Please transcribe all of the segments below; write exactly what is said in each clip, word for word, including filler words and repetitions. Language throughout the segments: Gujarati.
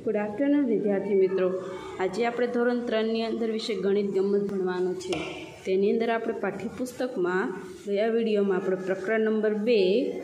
ગુડ આફ્ટરનૂન વિદ્યાર્થી મિત્રો, આજે આપણે ધોરણ ત્રણની અંદર વિશે ગણિત ગમત ભણવાનું છે. તેની અંદર આપણે પાઠ્યપુસ્તકમાં ગયા વિડીયોમાં આપણે પ્રકરણ નંબર બે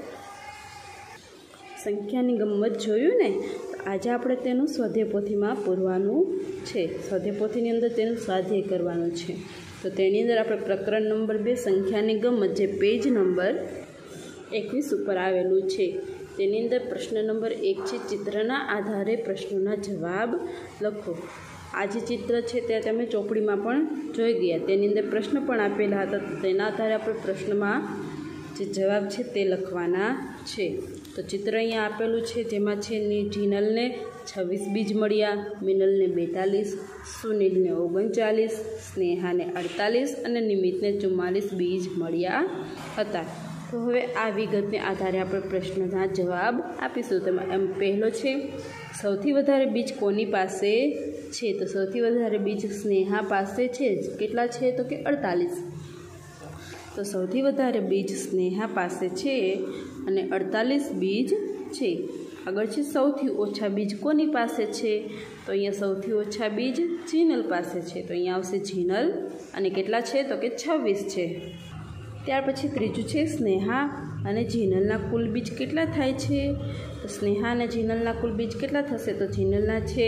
સંખ્યાની ગમત જોયું ને. આજે આપણે તેનું સ્વાધ્યાય પોથીમાં પૂરવાનું છે. સ્વાધ્યાય પોથીની અંદર તેનું સ્વાધ્યાય કરવાનું છે. તો તેની અંદર આપણે પ્રકરણ નંબર બે સંખ્યાની ગમત જે પેજ નંબર એકવીસ ઉપર આવેલું છે. તેની અંદર પ્રશ્ન નંબર એક છે, ચિત્રના આધારે પ્રશ્નોના જવાબ લખો. આ જે ચિત્ર છે તે તમે ચોપડીમાં પણ જોઈ ગયા. તેની અંદર પ્રશ્ન પણ આપેલા હતા. તો તેના આધારે આપણે પ્રશ્નમાં જે જવાબ છે તે લખવાના છે. તો ચિત્ર અહીંયા આપેલું છે, જેમાં છે જીનલને છવ્વીસ બીજ મળ્યા, મિનલને બેતાલીસ, સુનિલને ઓગણચાલીસ, સ્નેહાને અડતાલીસ અને નિમિતને ચુમ્માલીસ બીજ મળ્યા હતા. તો હવે આ વિગતને આધારે આપણે પ્રશ્નના જવાબ આપીશું. તેમાં એમ પહેલો છે, સૌથી વધારે બીજ કોની પાસે છે? તો સૌથી વધારે બીજ સ્નેહા પાસે છે. કેટલા છે? તો કે અડતાલીસ. તો સૌથી વધારે બીજ સ્નેહા પાસે છે અને અડતાલીસ બીજ છે. આગળ છે, સૌથી ઓછા બીજ કોની પાસે છે? તો અહીંયા સૌથી ઓછા બીજ જીનલ પાસે છે. તો અહીંયા આવશે જીનલ અને કેટલા છે? તો કે છવ્વીસ છે. ત્યાર પછી ત્રીજું છે, સ્નેહા અને જીનલના કુલ બીજ કેટલા થાય છે? તો સ્નેહા અને જીનલના કુલ બીજ કેટલા થશે? તો જીનલના છે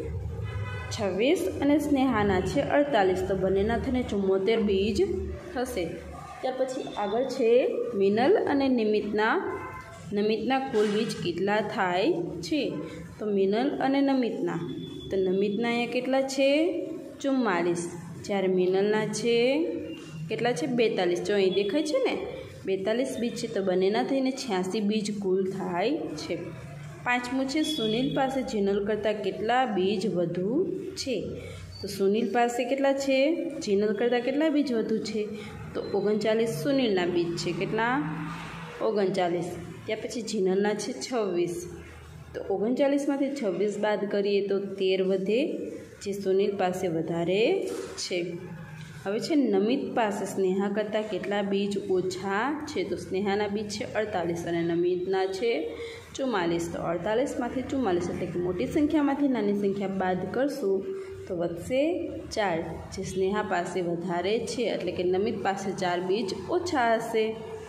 છવ્વીસ અને સ્નેહાના છે અડતાલીસ. તો બંનેના થઈને ચુમ્મોતેર બીજ થશે. ત્યાર પછી આગળ છે, મિનલ અને નિમિતના નમિતના કુલ બીજ કેટલા થાય છે? તો મિનલ અને નમિતના તો નમિતના અહીંયા કેટલા છે? ચુમ્માલીસ. જ્યારે મિનલના છે કેટલા છે? બેતાલીસ. જો અહીં દેખાય છે ને, બેતાલીસ બીજ છે. તો બંનેના થઈને છ્યાસી બીજ કુલ થાય છે. પાંચમું છે, સુનિલ પાસે જીનલ કરતાં કેટલા બીજ વધુ છે? તો સુનિલ પાસે કેટલા છે? જીનલ કરતાં કેટલા બીજ વધુ છે? તો ઓગણચાલીસ સુનિલના બીજ છે. કેટલા? ઓગણચાલીસ. ત્યાર પછી જીનલના છે છવ્વીસ. તો ઓગણચાલીસમાંથી છવ્વીસ બાદ કરીએ તો તેર વધે, જે સુનિલ પાસે વધારે છે. હવે છે, નમિત પાસે સ્નેહા કરતાં કેટલા બીજ ઓછા છે? તો સ્નેહાના બીજ છે અડતાલીસ અને નમિતના છે ચુમ્માલીસ. તો અડતાલીસમાંથી ચુમ્માલીસ એટલે કે મોટી સંખ્યામાંથી નાની સંખ્યા બાદ કરશું તો વધશે ચાર, જે સ્નેહા પાસે વધારે છે. એટલે કે નમિત પાસે ચાર બીજ ઓછા હશે.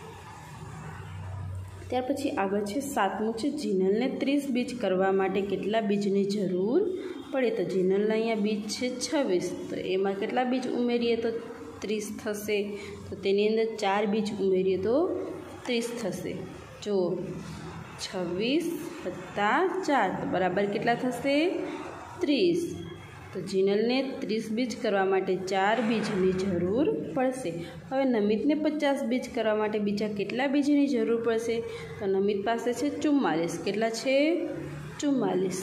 ત્યાર પછી આગળ છે, સાતમું છે, જીનલને ત્રીસ બીજ કરવા માટે કેટલા બીજની જરૂર પડે? તો જીનલના અહીંયા બીજ છે છવ્વીસ. તો એમાં કેટલા બીજ ઉમેરીએ તો ત્રીસ થશે? તો તેની અંદર ચાર બીજ ઉમેરીએ તો ત્રીસ થશે. જો છવ્વીસ વત્તા ચાર તો બરાબર કેટલા થશે? ત્રીસ. તો જીનલને ત્રીસ બીજ કરવા માટે ચાર બીજની જરૂર પડશે. હવે નમિતને પચાસ બીજ કરવા માટે બીજા કેટલા બીજની જરૂર પડશે? તો નમિત પાસે છે ચુમ્માલીસ. કેટલા છે? ચુમ્માલીસ.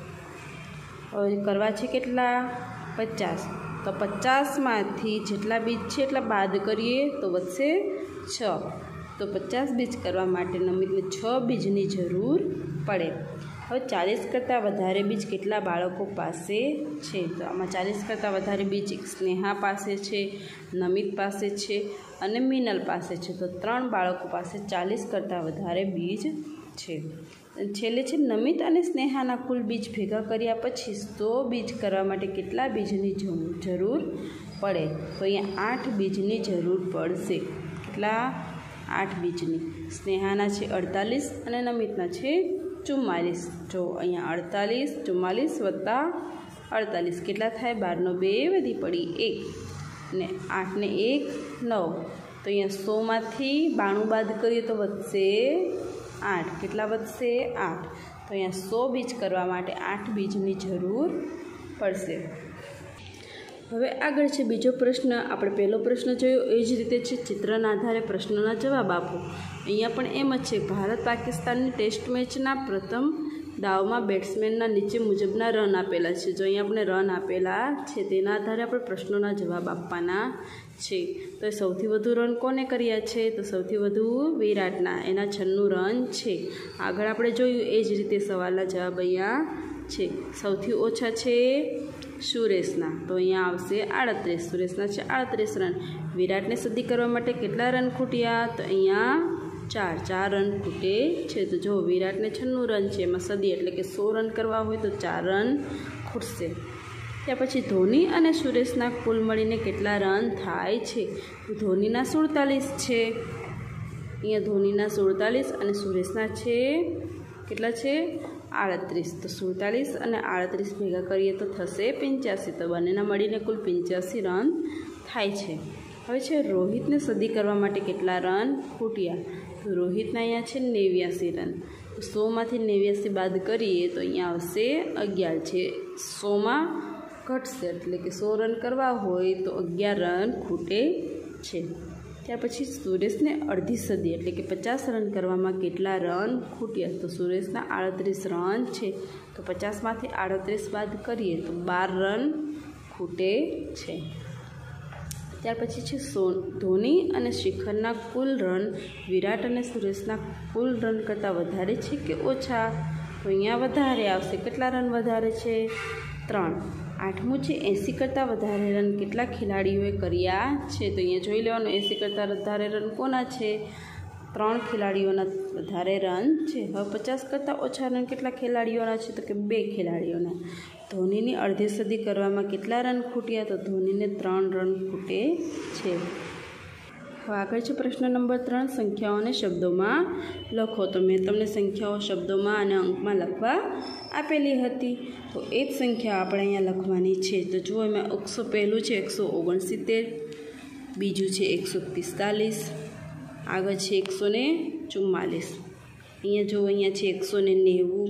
હવે કરવા છે કેટલા? પચાસ. તો પચાસમાંથી જેટલા બીજ છે એટલા બાદ કરીએ તો વધશે છ. તો પચાસ બીજ કરવા માટે નમિતને છ બીજની જરૂર પડે. હવે ચાલીસ કરતાં વધારે બીજ કેટલા બાળકો પાસે છે? તો આમાં ચાલીસ કરતાં વધારે બીજ સ્નેહા પાસે છે, નમિત પાસે છે અને મિનલ પાસે છે. તો ત્રણ બાળકો પાસે ચાલીસ કરતાં વધારે બીજ છે. છેલ્લે છે, નમિત અને સ્નેહાના કુલ બીજ ભેગા કર્યા પછી સો બીજ કરવા માટે કેટલા બીજની જરૂર પડે? તો અહીંયા આઠ બીજની જરૂર પડશે. કેટલા? આઠ બીજની. સ્નેહાના છે અડતાલીસ અને નમિતના છે ચુમ્માલીસ. જો અહીંયા અડતાલીસ ચુમ્માલીસ વત્તા અડતાલીસ કેટલા થાય? બારનો બે વધી પડી એક અને આઠને એક નવ. તો અહીંયા સોમાંથી બાણું બાદ કરીએ તો વધશે આઠ. કેટલા વધશે? આઠ. તો અહીંયા સો બીજ કરવા માટે આઠ બીજની જરૂર પડશે. હવે આગળ છે બીજો પ્રશ્ન. આપણે પહેલો પ્રશ્ન જોયો એ જ રીતે છે, ચિત્રના આધારે પ્રશ્નોના જવાબ આપો. અહીંયા પણ એમ જ છે, ભારત પાકિસ્તાનની ટેસ્ટ મેચના પ્રથમ દાવમાં બેટ્સમેનના નીચે મુજબના રન આપેલા છે. જો અહીંયા આપણે રન આપેલા છે તેના આધારે આપણે પ્રશ્નોના જવાબ આપવાના છે. તો સૌથી વધુ રન કોને કર્યા છે? તો સૌથી વધુ વિરાટના, એના છન્નું રન છે. આગળ આપણે જોયું એ જ રીતે સવાલના જવાબ અહીંયા છે. સૌથી ઓછા છે સુરેશના. તો અહીંયા આવશે આડત્રીસ. સુરેશના છે આડત્રીસ રન. વિરાટને સદી કરવા માટે કેટલા રન ખૂટ્યા? તો અહીંયા ચાર ચાર રન ખૂટે છે. તો જો વિરાટને છન્નું રન છે, એમાં સદી એટલે કે સો રન કરવા હોય તો ચાર રન ખૂટશે. ત્યાર પછી ધોની અને સુરેશના કુલ મળીને કેટલા રન થાય છે? તો ધોનીના સુડતાલીસ છે, અહીંયા ધોનીના સુડતાલીસ અને સુરેશના છે કેટલા છે? આડત્રીસ. તો સુડતાલીસ અને આડત્રીસ ભેગા કરીએ તો થશે પંચ્યાસી. તો બંનેના મળીને કુલ પંચ્યાસી રન થાય છે. હવે છે રોહિતને સદી કરવા માટે કેટલા રન ખૂટ્યા? તો રોહિતના અહીંયા છે નેવ્યાસી રન. તો સોમાંથી નેવ્યાસી બાદ કરીએ તો અહીંયા આવશે અગિયાર છે. સોમાં ઘટશે એટલે કે સો રન કરવા હોય તો અગિયાર રન ખૂટે છે. ત્યાર પછી સુરેશને અડધી સદી એટલે કે પચાસ રન કરવામાં કેટલા રન ખૂટ્યા? તો સુરેશના આડત્રીસ રન છે, તો પચાસમાંથી આડત્રીસ બાદ કરીએ તો બાર રન ખૂટે છે. ત્યાર પછી છે સો ધોની અને શિખરના કુલ રન વિરાટ અને સુરેશના કુલ રન કરતાં વધારે છે કે ઓછા? તો અહીંયા વધારે આવશે. કેટલા રન વધારે છે? ત્રણ. આઠમું છે એંસી કરતાં વધારે રન કેટલા ખેલાડીઓએ કર્યા છે? તો અહીંયા જોઈ લેવાનું એંસી કરતાં વધારે રન કોના છે? ત્રણ ખેલાડીઓના વધારે રન છે. હવે પચાસ કરતાં ઓછા રન કેટલા ખેલાડીઓના છે? તો કે બે ખેલાડીઓના. ધોનીની અડધી સદી કરવામાં કેટલા રન ખૂટ્યા? તો ધોનીને ત્રણ રન ખૂટે છે. હવે આગળ છે પ્રશ્ન નંબર ત્રણ, સંખ્યાઓને શબ્દોમાં લખો. તો મેં તમને સંખ્યાઓ શબ્દોમાં અને અંકમાં લખવા આપેલી હતી, તો એ જ સંખ્યા આપણે અહીંયા લખવાની છે. તો જુઓ એમાં એકસો પહેલું છે એકસો ઓગણસિત્તેર, બીજું છે એકસો પિસ્તાલીસ, આગળ છે એકસો ને ચુમ્માલીસ, અહીંયા જુઓ અહીંયા છે એકસો ને નેવું,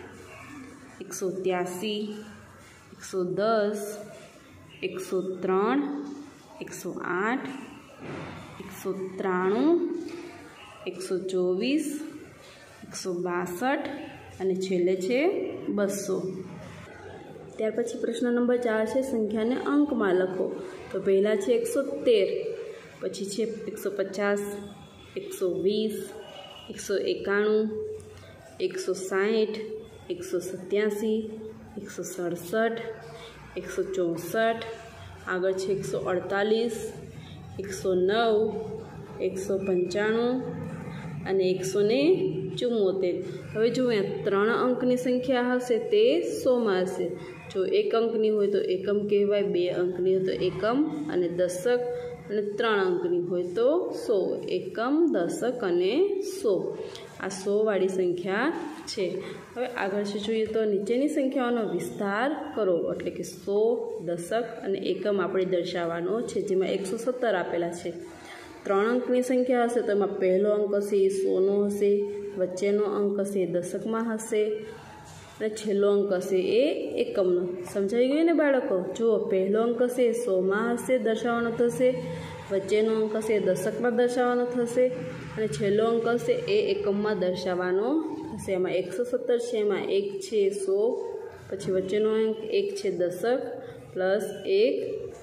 એકસો ત્યાસી, એકસો દસ, એકસો ત્રણ, એકસો આઠ, એકસો ત્રાણું, એકસો ચોવીસ, એકસો બાસઠ અને છેલ્લે છે બસો. ત્યાર પછી પ્રશ્ન નંબર ચાર છે સંખ્યાને અંકમાં લખો. તો પહેલાં છે એકસો તેર, પછી છે એકસો પચાસ, એકસો વીસ, એકસો એકાણું, એકસો સાઠ, એકસો સત્યાસી, એકસો સડસઠ, એકસો ચોસઠ, આગળ છે એકસો અડતાલીસ, એકસો નવ, એકસો પંચાણું અને એકસો ને ચુમ્મોતેર. હવે જો અહીંયા ત્રણ અંકની સંખ્યા હશે તે સોમાં હશે. જો એક અંકની હોય તો એકમ કહેવાય, બે અંકની હોય તો એકમ અને દશક, અને ત્રણ અંકની હોય તો સો. એકમ, દશક અને સો. આ સોવાળી સંખ્યા છે. હવે આગળ છે જોઈએ તો નીચેની સંખ્યાઓનો વિસ્તાર કરો, એટલે કે સો, દશક અને એકમ આપણે દર્શાવવાનો છે, જેમાં એકસો સત્તર આપેલા છે. ત્રણ અંકની સંખ્યા હશે તો એમાં પહેલો અંક હશે એ સોનો હશે, વચ્ચેનો અંક હશે એ દશકમાં હશે અને છેલ્લો અંક હશે એ એકમનો. સમજાઈ ગયું ને બાળકો? જુઓ પહેલો અંક હશે એ સોમાં હશે દર્શાવવાનો થશે, વચ્ચેનો અંક હશે એ દશકમાં દર્શાવવાનો થશે અને છેલ્લો અંક હશે એ એકમમાં દર્શાવવાનો થશે. એમાં એકસો સત્તર છે, એમાં એક છે સો, પછી વચ્ચેનો અંક એક છે દશક પ્લસ એક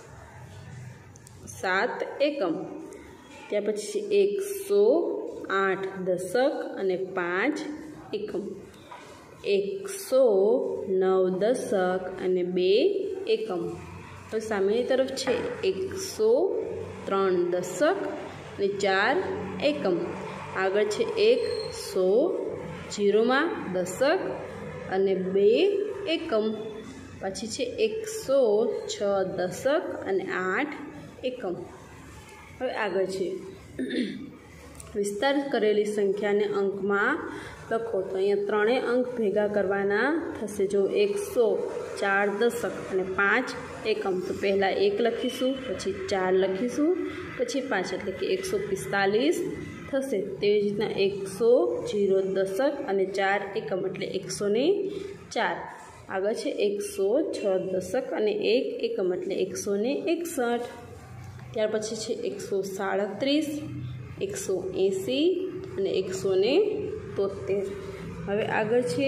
સાત એકમ. ત્યાર પછી એકસો આઠ દશક અને પાંચ એકમ, એકસો નવ દશક અને બે એકમ. હવે સામેની તરફ છે એકસો ત્રણ દશક અને ચાર એકમ. આગળ છે એકસો જીરોમાં દશક અને બે એકમ. પછી છે એકસો છ દશક અને આઠ એકમ. હવે આગળ છે વિસ્તાર કરેલી સંખ્યાને અંકમાં લખો. તો અહીંયા ત્રણેય અંક ભેગા કરવાના થશે. જો એકસો ચાર દશક અને પાંચ એકમ, તો પહેલાં એક લખીશું, પછી ચાર લખીશું, પછી પાંચ એટલે કે એકસો પિસ્તાલીસ થશે. તેવી જ રીતના એકસો જીરો દશક અને ચાર એકમ એટલે એકસો ને ચાર. આગળ છે એકસો છ દશક અને એક એકમ એટલે એકસો ને એકસઠ. ત્યાર પછી છે એકસો સાડત્રીસ, એકસો એંસી અને એકસો ને તોતેર. હવે આગળ છે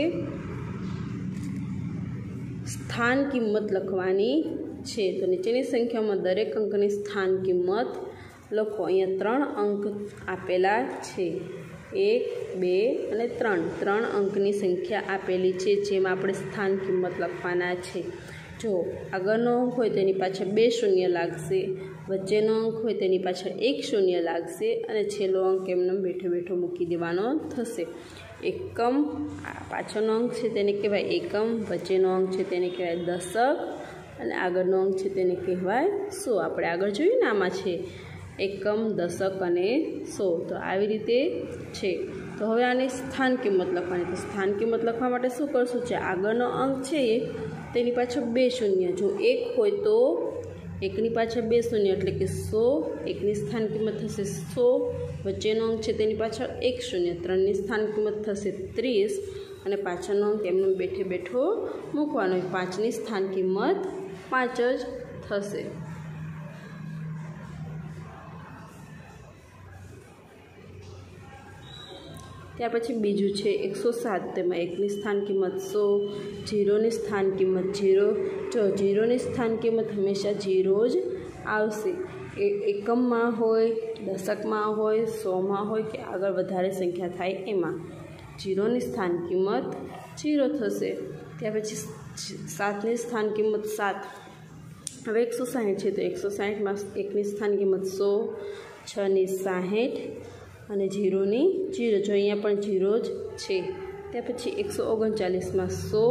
સ્થાન કિંમત લખવાની છે. તો નીચેની સંખ્યામાં દરેક અંકની સ્થાન કિંમત લખો. અહીંયા ત્રણ અંક આપેલા છે, એક, બે અને ત્રણ. ત્રણ અંકની સંખ્યા આપેલી છે, જેમાં આપણે સ્થાન કિંમત લખવાના છે. જો આગળનો અંક હોય તેની પાછળ બે શૂન્ય લાગશે વચ્ચેનો અંક હોય તેની પાછળ એક શૂન્ય લાગશે અને છેલ્લો અંક એમને બેઠો બેઠો મૂકી દેવાનો થશે. એકમ પાછળનો અંક છે તેને કહેવાય એકમ, વચ્ચેનો અંક છે તેને કહેવાય દશક અને આગળનો અંક છે તેને કહેવાય સો. આપણે આગળ જોયું ને આમાં છે એકમ, દશક અને સો. તો આવી રીતે છે. તો હવે આની સ્થાન કિંમત લખવાની. તો સ્થાન કિંમત લખવા માટે શું કરશું છે, આગળનો અંક છે એ તેની પાછળ બે શૂન્ય. જો એક હોય તો એકની પાછળ બે શૂન્ય એટલે કે સો. એકની સ્થાન કિંમત થશે સો. વચ્ચેનો અંક છે તેની પાછળ એક શૂન્ય. ત્રણની સ્થાન કિંમત થશે ત્રીસ અને પાછળનો અંક એમને બેઠે બેઠો મૂકવાનો. પાંચની સ્થાન કિંમત પાંચ જ થશે. ત્યાર પછી બીજું છે એકસો સાત. તેમાં એકની સ્થાન કિંમત સો, જીરોની સ્થાન કિંમત જીરો. જો જીરોની સ્થાન કિંમત હંમેશા જીરો જ આવશે. એ એકમમાં હોય, દશકમાં હોય, સોમાં હોય કે આગળ વધારે સંખ્યા થાય એમાં જીરોની સ્થાન કિંમત જીરો થશે. ત્યાર પછી સાતની સ્થાન કિંમત સાત. હવે એકસો સાહીઠ છે તો એકસો સાહીઠમાં એકની સ્થાન કિંમત સો, છની સાહીઠ અને જીરોની જીરો. જો અહીંયા પણ જીરો જ છે. ત્યાર પછી એકસો ઓગણચાલીસમાં સો,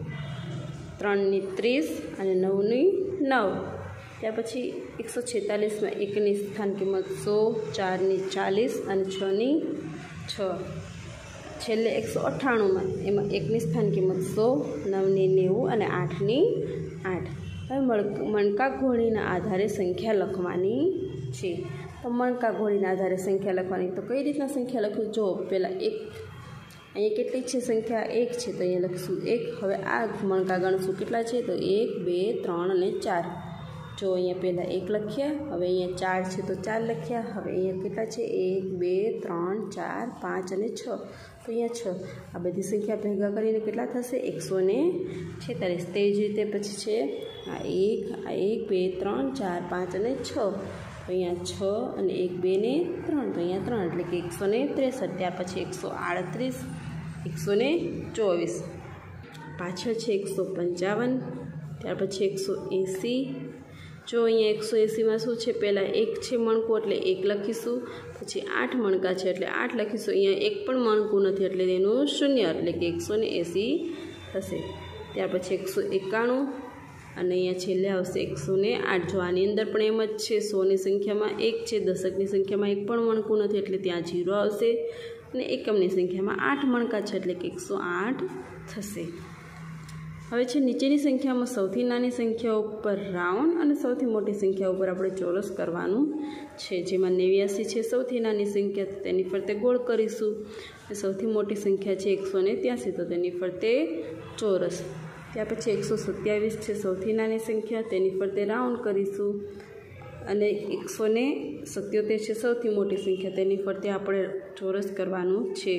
ત્રણની ત્રીસ અને નવની નવ. ત્યાર પછી એકસો છેતાલીસમાં એકની સ્થાન કિંમત સો, ચારની ચાલીસ અને છની છ. છેલ્લે એકસો અઠ્ઠાણુંમાં એમાં એકની સ્થાન કિંમત સો, નવની નેવું અને આઠની આઠ. હવે મણકા ઘોડીના આધારે સંખ્યા લખવાની છે. તો મણકા ઘોડીના આધારે સંખ્યા લખવાની. તો કઈ રીતના સંખ્યા લખવું, જો પહેલાં એક અહીંયા કેટલી છે સંખ્યા, એક છે તો અહીંયા લખીશું એક. હવે આ મણકા ગણશું કેટલા છે તો એક, બે, ત્રણ અને ચાર. જો અહીંયા પહેલાં એક લખ્યા, હવે અહીંયા ચાર છે તો ચાર લખ્યા. હવે અહીંયા કેટલા છે એક, બે, ત્રણ, ચાર, પાંચ અને છ. તો અહીંયા છ. આ બધી સંખ્યા ભેગા કરીને કેટલા થશે એકસો ને છેતાલીસ. તે જ રીતે પછી છે આ એક, આ એક, બે, ત્રણ, ચાર, પાંચ અને છ. તો અહીંયા છ અને એક, બે ને ત્રણ. તો અહીંયા ત્રણ એટલે કે એકસો ને ત્રેસઠ. ત્યાર પછી એકસો આડત્રીસ, એકસો ને ચોવીસ. પાછળ છે એકસો પંચાવન. ત્યાર પછી એકસો એંસી. જો અહીંયા એકસો એંસીમાં શું છે, પહેલાં એક છે મણકું એટલે એક લખીશું. પછી આઠ મણકા છે એટલે આઠ લખીશું. અહીંયા એક પણ મણકું નથી એટલે એનું શૂન્ય એટલે કે એકસો ને એંસી થશે. ત્યાર પછી એકસો એકાણું અને અહીંયા છેલ્લે આવશે એકસો ને આઠ. જો આની અંદર પણ એમ જ છે, સોની સંખ્યામાં એક છે, દશકની સંખ્યામાં એક પણ મણકું નથી એટલે ત્યાં જીરો આવશે અને એકમની સંખ્યામાં આઠ મણકા છે એટલે કે એકસો આઠ થશે. હવે છે નીચેની સંખ્યામાં સૌથી નાની સંખ્યા ઉપર રાઉન્ડ અને સૌથી મોટી સંખ્યા ઉપર આપણે ચોરસ કરવાનું છે. જેમાં નેવ્યાસી છે સૌથી નાની સંખ્યા, તેની ફરતે ગોળ કરીશું. સૌથી મોટી સંખ્યા છે એકસો ને ત્યાસી, તો તેની ફરતે ચોરસ. ત્યાર પછી એકસો સત્યાવીસ છે સૌથી નાની સંખ્યા, તેની ફરતે રાઉન્ડ કરીશું. અને એકસો ને સત્યોતેર છે સૌથી મોટી સંખ્યા, તેની ફરતે આપણે ચોરસ કરવાનું છે.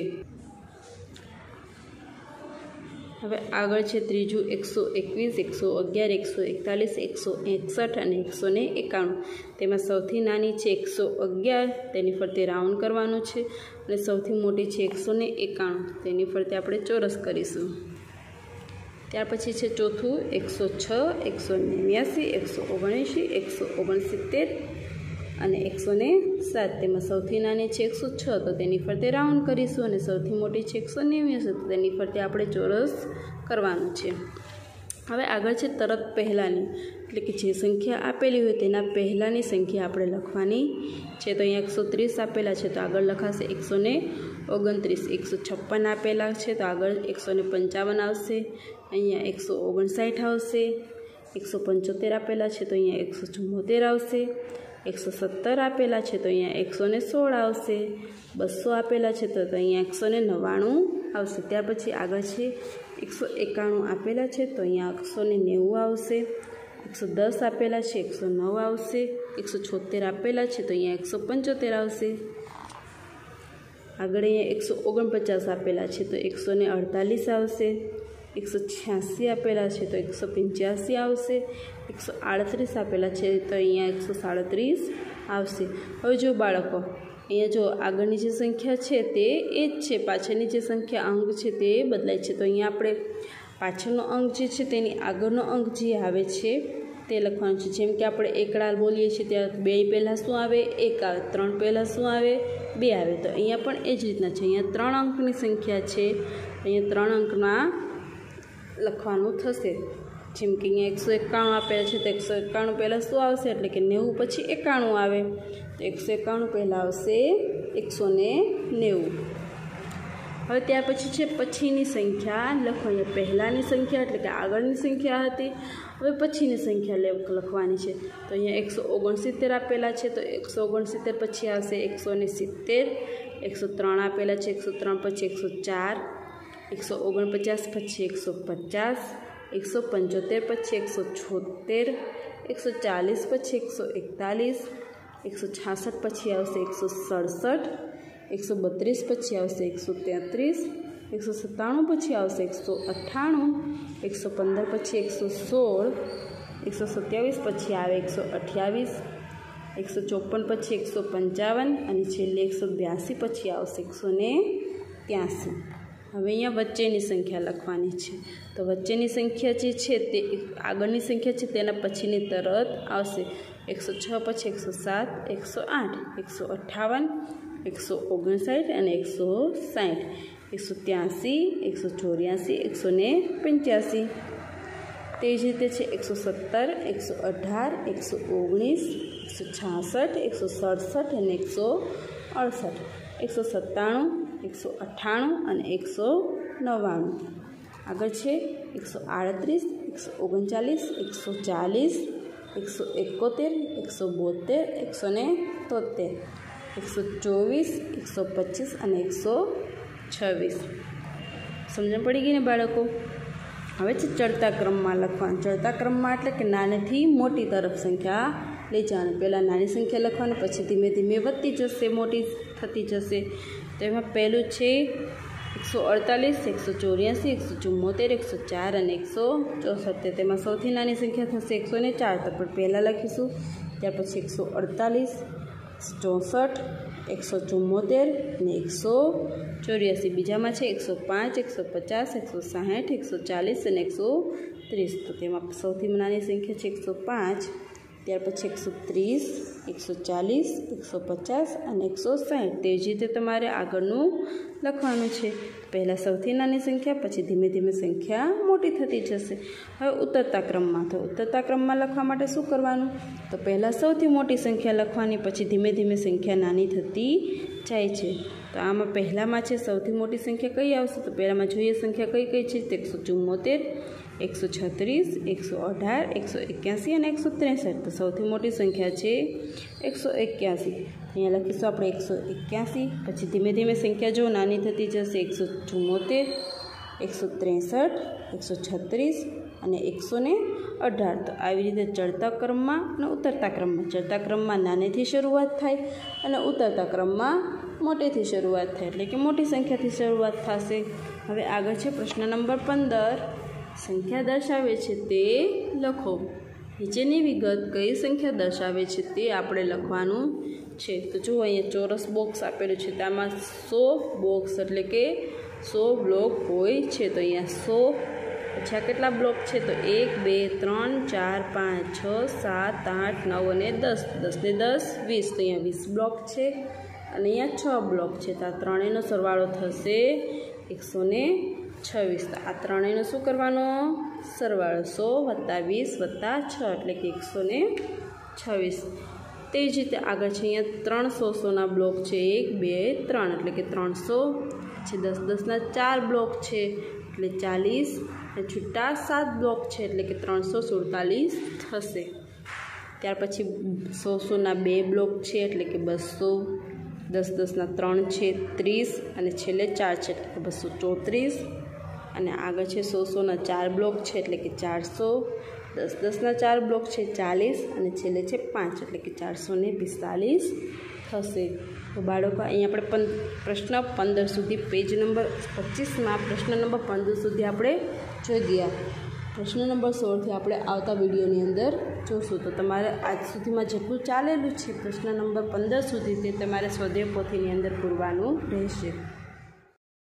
હવે આગળ છે ત્રીજું એકસો એકવીસ, એકસો અગિયાર, એકસો એકતાલીસ, એકસો એકસઠ અને એકસો ને એકાણું. તેમાં સૌથી નાની છે એકસો અગિયાર, તેની ફરતે રાઉન્ડ કરવાનું છે. અને સૌથી મોટી છે એકસો ને એકાણું, તેની ફરતે આપણે ચોરસ કરીશું. ત્યાર પછી છે ચોથું એકસો છ, એકસો નેવ્યાસી, એકસો ઓગણએંશી, એકસો ઓગણસિત્તેર અને એકસો ને સાત. તેમાં સૌથી નાની છે એકસો છ, તો તેની ફરતે રાઉન્ડ કરીશું. અને સૌથી મોટી છે એકસો નેવ્યાસી, તો તેની ફરતે આપણે ચોરસ કરવાનું છે. હવે આગળ છે તરત પહેલાંની, એટલે કે જે સંખ્યા આપેલી હોય તેના પહેલાંની સંખ્યા આપણે લખવાની છે. તો અહીંયા એકસો ત્રીસ આપેલા છે તો આગળ લખાશે એકસો ને ઓગણત્રીસ. એકસો છપ્પન આપેલા છે તો આગળ એકસો ને પંચાવન આવશે. અહીંયા એકસો ઓગણસાઠ આવશે. એકસો પંચોતેર આપેલા છે તો અહીંયા એકસો ચુમ્મોતેર આવશે. એકસો સત્તર આપેલા છે તો અહીંયા એકસો ને સોળ આવશે. બસો આપેલા છે તો અહીંયા એકસો ને નવ્વાણું આવશે. ત્યાર પછી આગળ છે એકસો એકાણું આપેલા છે તો અહીંયા એકસો ને નેવું આવશે. એકસો દસ આપેલા છે એકસો નવ આવશે. એકસો છોતેર આપેલા છે તો અહીંયા એકસો પંચોતેર આવશે. આગળ અહીંયા એકસો ઓગણપચાસ આપેલા છે તો એકસો ને અડતાલીસ આવશે. એકસો છ્યાસી આપેલા છે તો એકસો પંચ્યાસી આવશે. એકસો આડત્રીસ આપેલા છે તો અહીંયા એકસો સાડત્રીસ આવશે. હવે જો બાળકો અહીંયા જો આગળની જે સંખ્યા છે તે એ જ છે, પાછળની જે સંખ્યા અંક છે તે બદલાય છે. તો અહીંયા આપણે પાછળનો અંક જે છે તેની આગળનો અંક જે આવે છે તે લખવાનું છે। જેમ કે આપણે એકડા બોલીએ છીએ ત્યારે બે પહેલાં શું આવે? એક આવે। ત્રણ પહેલાં શું આવે? બે આવે। તો અહીંયા પણ એ જ રીતના છે। અહીંયા ત્રણ અંકની સંખ્યા છે, અહીંયા ત્રણ અંકમાં લખવાનું થશે। જેમ કે અહીંયા એકસો એકાણું આપેલા છે, તો એકસો એકાણું પહેલાં શું આવશે? એટલે કે નેવું પછી એકાણું આવે, તો એકસો એકાણું પહેલાં આવશે એકસો ને નેવું। હવે ત્યાર પછી છે પછીની સંખ્યા લખો। અહીંયા પહેલાંની સંખ્યા એટલે કે આગળની સંખ્યા હતી, હવે પછીની સંખ્યા લખવાની છે। તો અહીંયા એકસો ઓગણસિત્તેર આપેલા છે, તો એકસો ઓગણસિત્તેર પછી આવશે એકસો ને સિત્તેર। એકસો ત્રણ આપેલા છે, એકસો ત્રણ પછી એકસો ચાર, એકસો ઓગણપચાસ પછી એકસો પચાસ, એકસો પંચોતેર પછી એકસો છોતેર, એકસો ચાલીસ પછી એકસો એકતાલીસ, એકસો છાસઠ પછી આવશે એકસો સડસઠ, એકસો બત્રીસ પછી આવશે એકસો તેત્રીસ, એકસો સત્તાણું પછી આવશે એકસો અઠ્ઠાણું, એકસો પંદર પછી એકસો સોળ, એકસો સત્યાવીસ પછી આવે એકસો અઠ્યાવીસ, એકસો ચોપન પછી એકસો પંચાવન અને છેલ્લે એકસો બ્યાસી પછી આવશે એકસો ને ત્યાસી। હવે અહીંયા વચ્ચેની સંખ્યા લખવાની છે। તો વચ્ચેની સંખ્યા જે છે તે આગળની સંખ્યા છે તેના પછીની તરત આવશે। એકસો છ પછી એકસો સાત, એકસો આઠ, એકસો અઠ્ઠાવન, એકસો ઓગણસાઠ અને એકસો સાઠ, એકસો ત્યાસી, એકસો ચોર્યાસી, એકસો ને પંચ્યાસી। તે જ રીતે છે એકસો સત્તર, એકસો અઢાર, એકસો ઓગણીસ, એકસો છાસઠ, એકસો સડસઠ અને એકસો અડસઠ, એકસો સત્તાણું, એકસો અઠ્ઠાણું અને એકસો નવ્વાણું। આગળ છે એકસો આડત્રીસ, એકસો ઓગણચાલીસ, એકસો ચાલીસ, એકસો એકોતેર, એકસો બોતેર, એકસો ને તોતેર, એકસો ચોવીસ, એકસો પચીસ અને એકસો છવ્વીસ। સમજણ પડી ગઈ ને બાળકો? હવે છે ચડતા ક્રમમાં લખવાનું। ચડતા ક્રમમાં એટલે કે નાનેથી મોટી તરફ સંખ્યા લઈ જવાની। પહેલાં નાની સંખ્યા લખવાની, પછી ધીમે ધીમે વધતી જશે, મોટી થતી જશે। તો એમાં પહેલું છે એકસો અડતાલીસ, એકસો ચોર્યાસી, એકસો ચુમ્મોતેર, એકસો ચાર અને એકસો ચોસઠ। તેમાં સૌથી નાની સંખ્યા થશે એકસો ને ચાર, તો પણ પહેલાં લખીશું। ત્યાર પછી એકસો અડતાલીસ, ચોસઠ, એકસો ચુમ્મોતેર અને એકસો ચોર્યાસી। બીજામાં છે એકસો પાંચ, એકસો પચાસ, એકસો સાઠ, એકસો ચાલીસ અને એકસો ત્રીસ। તો તેમાં સૌથી નાની સંખ્યા છે એકસો પાંચ, ત્યાર પછી એકસો ત્રીસ, એકસો ચાલીસ, એકસો પચાસ અને એકસો સાઠ। તે જ રીતે તમારે આગળનું લખવાનું છે। પહેલાં સૌથી નાની સંખ્યા, પછી ધીમે ધીમે સંખ્યા મોટી થતી જશે। હવે ઉતરતા ક્રમમાં, તો ઉતરતા ક્રમમાં લખવા માટે શું કરવાનું? તો પહેલાં સૌથી મોટી સંખ્યા લખવાની, પછી ધીમે ધીમે સંખ્યા નાની થતી જાય છે। તો આમાં પહેલાંમાં છે સૌથી મોટી સંખ્યા કઈ આવશે? તો પહેલાંમાં જોઈએ સંખ્યા કઈ કઈ છે? તો એકસો ચુમ્મોતેર, એકસો છત્રીસ, એકસો અઢાર, એકસો એક્યાસી અને એકસો ત્રેસઠ। તો સૌથી મોટી સંખ્યા છે એકસો એક્યાસી। અહીંયા લખીશું આપણે એકસો એક્યાસી, પછી ધીમે ધીમે સંખ્યા જો નાની થતી જશે એકસો ચુમ્મોતેર, એકસો ત્રેસઠ, એકસો છત્રીસ અને એકસો ને અઢાર। તો આવી રીતે ચડતા ક્રમમાં અને ઉતરતા ક્રમમાં, ચડતા ક્રમમાં નાનેથી શરૂઆત થાય અને ઉતરતા ક્રમમાં મોટેથી શરૂઆત થાય, એટલે કે મોટી સંખ્યાથી શરૂઆત થશે। હવે આગળ છે પ્રશ્ન નંબર પંદર। સંખ્યા દર્શાવે છે તે લખો। નીચેની વિગત કઈ સંખ્યા દર્શાવે છે તે આપણે લખવાનું છે। તો જુઓ અહીંયા ચોરસ બોક્સ આપેલું છે, તેમાં સો બોક્સ એટલે કે સો બ્લોક હોય છે। તો અહીંયા સો પછી આ કેટલા બ્લોક છે? તો એક, બે, ત્રણ, ચાર, પાંચ, છ, સાત, આઠ, નવ અને દસ, દસ ને દસ વીસ। તો અહીંયા વીસ બ્લોક છે અને અહીંયા છ બ્લોક છે। તો આ ત્રણેયનો સરવાળો થશે એકસો ને છવ્વીસ। તો આ ત્રણેયનો શું કરવાનો? સરવાળો। સો વત્તા વીસ વત્તા છ એટલે કે એકસો ને છવ્વીસ। તે જ રીતે આગળ છે અહીંયા ત્રણસો સોના બ્લોક છે, એક, બે, ત્રણ એટલે કે ત્રણસો। પછી દસ દસના ચાર બ્લોક છે એટલે ચાલીસ, અને છૂટા સાત બ્લોક છે એટલે કે ત્રણસો સુડતાલીસ થશે। ત્યાર પછી સો સોના બે બ્લોક છે એટલે કે બસો, દસ દસના ત્રણ છે ત્રીસ અને છેલ્લે ચાર છે એટલે કે બસો ચોત્રીસ। અને આગળ છે સો સોના ચાર બ્લોક છે એટલે કે ચારસો, દસ દસના ચાર બ્લોક છે ચાલીસ અને છેલ્લે છે પાંચ એટલે કે ચારસો ને પિસ્તાલીસ થશે। તો બાળકો અહીં આપણે પં પ્રશ્ન પંદર સુધી પેજ નંબર પચીસમાં પ્રશ્ન નંબર પંદર સુધી આપણે જોઈ ગયા। પ્રશ્ન નંબર સોળથી આપણે આવતા વિડીયોની અંદર જોશું। તો તમારે આજ સુધીમાં જેટલું ચાલેલું છે પ્રશ્ન નંબર પંદર સુધી તે તમારે સ્વદેવ પોથીની અંદર પૂરવાનું રહેશે।